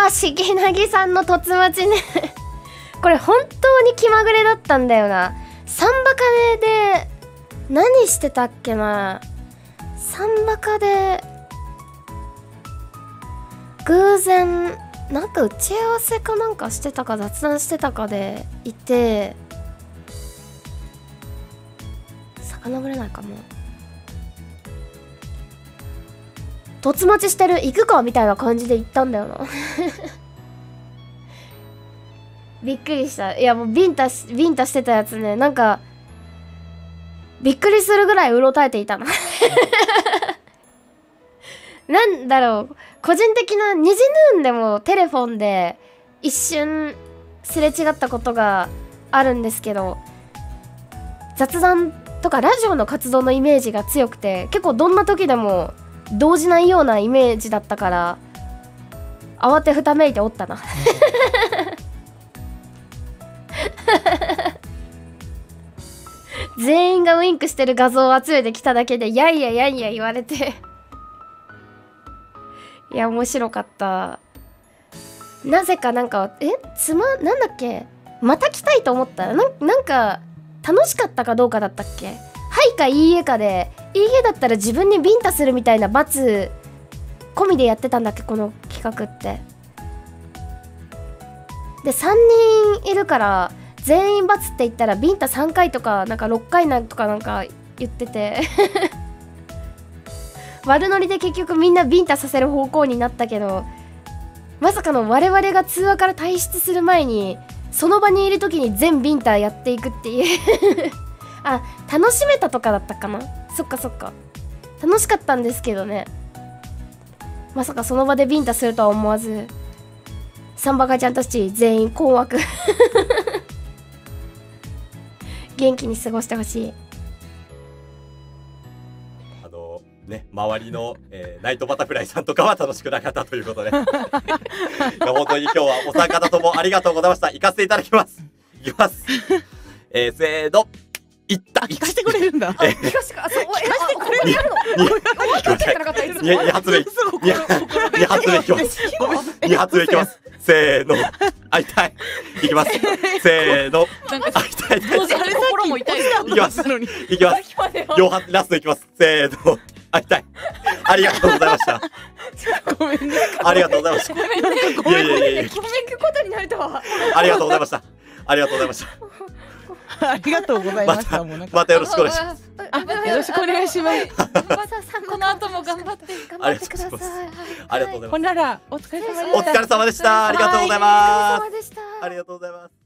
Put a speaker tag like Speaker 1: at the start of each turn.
Speaker 1: あ、しげなぎさんの凸待ちねこれ本当に気まぐれだったんだよな。サンバカで何してたっけな。サンバカで偶然なんか打ち合わせかなんかしてたか雑談してたかでいて、遡れないかも。凸待ちしてる、行くかみたいな感じで行ったんだよなびっくりした。いやもうビンタしてたやつね、なんかびっくりするぐらいうろたえていたななんだろう、個人的な虹ヌーンでもテレフォンで一瞬すれ違ったことがあるんですけど、雑談とかラジオの活動のイメージが強くて、結構どんな時でも動じないようなイメージだったから、慌てふためいておったな全員がウインクしてる画像を集めてきただけでやいややいや言われていや面白かった。なぜかなんかなんだっけ、また来たいと思ったらなんか楽しかったかどうかだったっけ。はいかいいえかで、いいえだったら自分にビンタするみたいな罰込みでやってたんだっけ、この企画って。で3人いるから全員罰って言ったらビンタ3回とかなんか6回なんとかなんか言ってて悪ノリで結局みんなビンタさせる方向になったけど、まさかの我々が通話から退出する前にその場にいる時に全ビンタやっていくっていうあ、楽しめたとかだったかな。そっかそっか、楽しかったんですけどね、まさかその場でビンタするとは思わず、サンバカちゃんたち全員困惑元気に過ごしてほしい。
Speaker 2: ね、周りの、ナイトバタフライさんとかは楽しくなかったということで本当に今日はお三方ともありがとうございました。行かせていただきます。行きます。せーの、行った。
Speaker 3: 行かしてくれるんだ。
Speaker 1: 行かしてくれるの。
Speaker 2: 2発目いきます。2発目いきます。せーの、あ、痛い。いきます。せーの、あ、痛い。
Speaker 3: 心も痛い。
Speaker 2: いきます。いきます。4発、ラストいきます。せーの、あ、痛い。ありがとうございました。
Speaker 3: ごめんね。
Speaker 2: ありがとうございました。
Speaker 3: ごめんね。
Speaker 2: いやいやいや、
Speaker 1: 聞くことになるとは。
Speaker 2: ありがとうございました。ありがとうございました。
Speaker 3: ありがとうございました。
Speaker 2: またよろしくお願いします。
Speaker 3: よろしくお願いします。
Speaker 4: この後も頑張って
Speaker 2: ください。ありがとうございます。
Speaker 3: ほんならお疲れ様でした。
Speaker 2: お疲れ様でした。ありがとうございます。ありがとうございます。